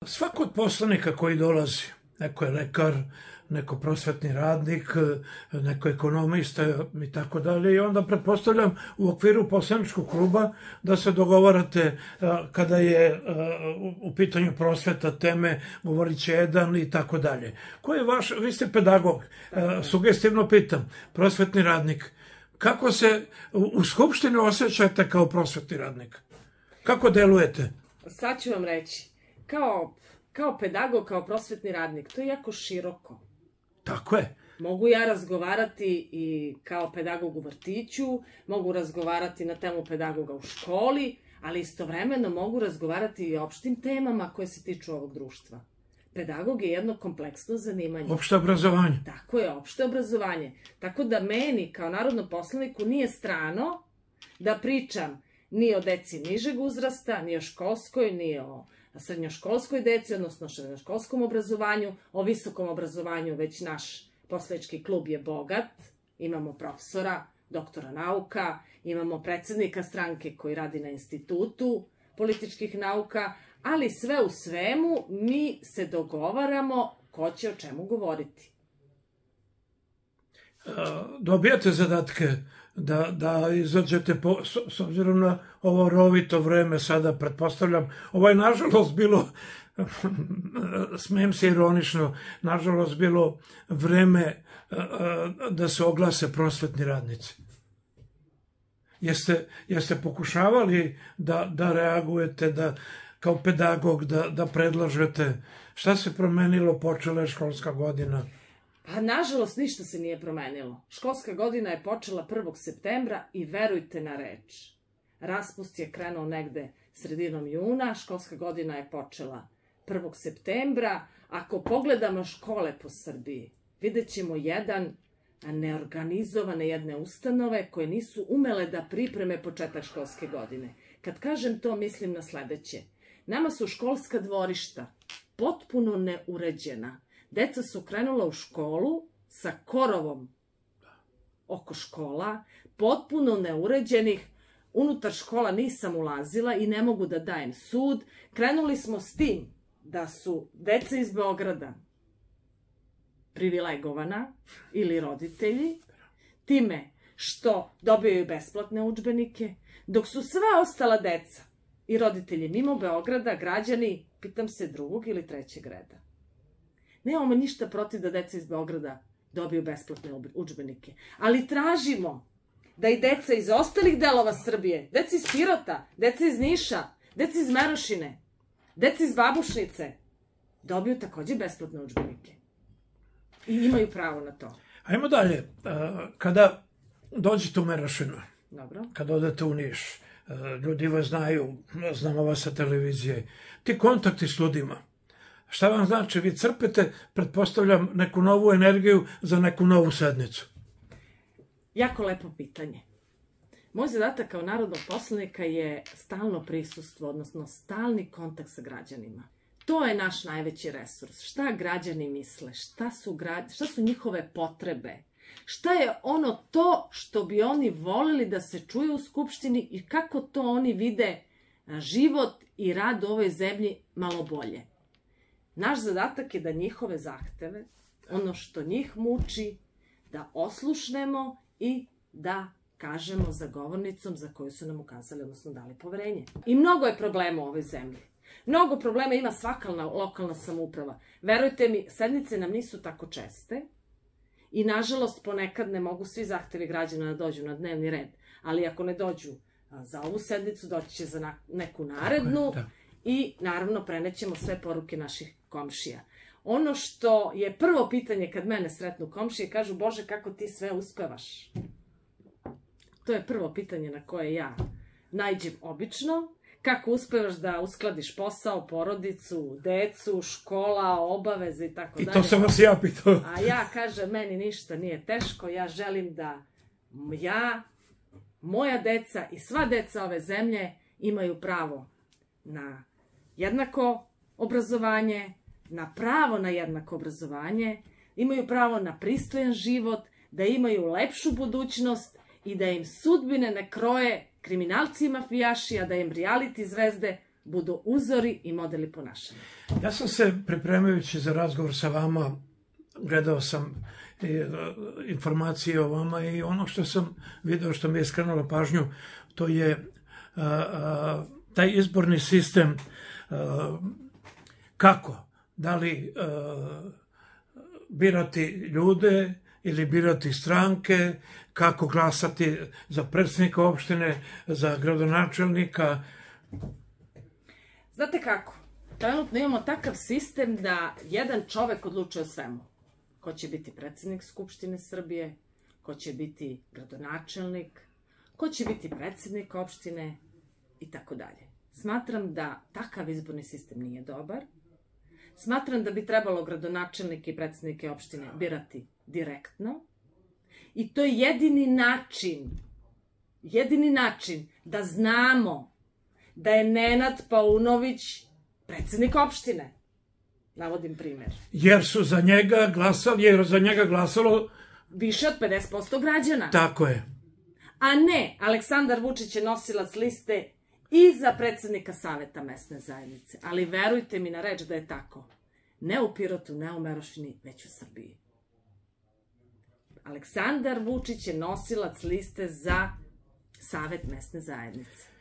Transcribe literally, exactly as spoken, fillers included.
Svako od poslanika koji dolazi, neko je lekar, neko prosvetni radnik, neko ekonomista i tako dalje, i onda pretpostavljam u okviru poslaničkog kluba da se dogovarate kada je u pitanju prosveta teme, govorit će jedan i tako dalje. Ko je vaš, vi ste pedagog, sugestivno pitam, prosvetni radnik, kako se u Skupštini osjećate kao prosvetni radnik? Kako delujete? Sad ću vam reći, kao, kao pedagog, kao prosvetni radnik, to je jako široko. Tako je. Mogu ja razgovarati i kao pedagog u vrtiću, mogu razgovarati na temu pedagoga u školi, ali istovremeno mogu razgovarati i o opštim temama koje se tiču ovog društva. Pedagog je jedno kompleksno zanimanje. Opšte obrazovanje. Tako je, opšte obrazovanje. Tako da meni, kao narodnom poslaniku, nije strano da pričam ni o deci nižeg uzrasta, ni o školskoj, ni o srednjoškolskoj deci, odnosno srednjoškolskom obrazovanju, o visokom obrazovanju, već naš poslanički klub je bogat, imamo profesora, doktora nauka, imamo predsednika stranke koji radi na institutu političkih nauka, ali sve u svemu mi se dogovaramo ko će o čemu govoriti. Dobijate zadatke da, da izađete, po, s obzirom na ovo rovito vreme sada, pretpostavljam, ovo je nažalost bilo, smijem se ironično, nažalost bilo vreme da se oglase prosvetni radnici. Jeste, jeste pokušavali da, da reagujete, da kao pedagog da, da predlažete? Šta se promenilo, počela je školska godina? Pa, nažalost, ništa se nije promenilo. Školska godina je počela prvog septembra i verujte na reč. Raspust je krenuo negde sredinom juna, školska godina je počela prvog septembra. Ako pogledamo škole po Srbiji, vidjet ćemo jedan neorganizovane jedne ustanove koje nisu umele da pripreme početak školske godine. Kad kažem to, mislim na sledeće. Nama su školska dvorišta potpuno neuređena. Deca su krenula u školu sa korovom oko škola, potpuno neuređenih. Unutar škola nisam ulazila i ne mogu da dajem sud. Krenuli smo s tim da su deca iz Beograda privilegovana ili roditelji time što dobijaju besplatne udžbenike, dok su sva ostala deca i roditelji mimo Beograda građani, pitam se, drugog ili trećeg reda. Nemamo ništa protiv da deca iz Beograda dobiju besplatne udžbenike, ali tražimo da i deca iz ostalih delova Srbije, deca iz Pirota, deca iz Niša, deca iz Merošine, deca iz Babušnice, dobiju takođe besplatne udžbenike. I imaju pravo na to. Ajmo dalje. Kada dođete u Merošinu, Dobro. kada odete u Niš, ljudi vas znaju, znamo vas sa televizije, ti kontakti s ljudima, šta vam znači? Vi crpite, pretpostavljam, neku novu energiju za neku novu sednicu. Jako lepo pitanje. Moj zadatak kao narodnog poslanika je stalno prisustvo, odnosno stalni kontakt sa građanima. To je naš najveći resurs. Šta građani misle? Šta su, gra... šta su njihove potrebe? Šta je ono to što bi oni volili da se čuje u Skupštini i kako to oni vide život i rad u ovoj zemlji malo bolje? Naš zadatak je da njihove zahteve, ono što njih muči, da oslušnemo i da kažemo za govornicom za koju su nam ukazali, odnosno dali poverenje. I mnogo je problema u ovoj zemlji. Mnogo problema ima svaka lokalna samouprava. Verujte mi, sednice nam nisu tako česte i, nažalost, ponekad ne mogu svi zahtevi građana da dođu na dnevni red. Ali ako ne dođu za ovu sednicu, doći će za neku narednu i, naravno, prenećemo sve poruke naših komšija. Ono što je prvo pitanje kad mene sretnu komšije, kažu: Bože, kako ti sve uspevaš? To je prvo pitanje na koje ja naiđem obično. Kako uspevaš da uskladiš posao, porodicu, decu, škola, obaveze i tako dalje. I to sam vas ja pitao. A ja kažem, meni ništa nije teško, ja želim da ja, moja deca i sva deca ove zemlje imaju pravo na jednako obrazovanje, na pravo na jednako obrazovanje, imaju pravo na pristojan život, da imaju lepšu budućnost i da im sudbine ne kroje kriminalci i mafijaši, a da im reality zvezde budu uzori i modeli ponašanja. Ja sam se, pripremajući za razgovor sa vama, gledao sam informacije o vama i ono što sam video, što mi je skrenulo pažnju, to je a, a, taj izborni sistem. A, kako? Da li a, birati ljude ili birati stranke, kako glasati za predsjednika opštine, za gradonačelnika? Znate kako? Trenutno imamo takav sistem da jedan čovek odlučuje o svemu. Ko će biti predsjednik Skupštine Srbije, ko će biti gradonačelnik, ko će biti predsjednik opštine i tako dalje. Smatram da takav izborni sistem nije dobar. Smatram da bi trebalo gradonačelnike i predsjednike opštine birati direktno. I to je jedini način, jedini način da znamo da je Nenad Paunović predsjednik opštine. Navodim primjer. Jer su za njega glasali, jer za njega glasalo više od pedeset posto građana. Tako je. A ne, Aleksandar Vučić je nosilac liste i za predsjednika Saveta mesne zajednice. Ali verujte mi na reč da je tako. Ne u Pirotu, ne u Merošini, već u Srbiji. Aleksandar Vučić je nosilac liste za Savet mesne zajednice.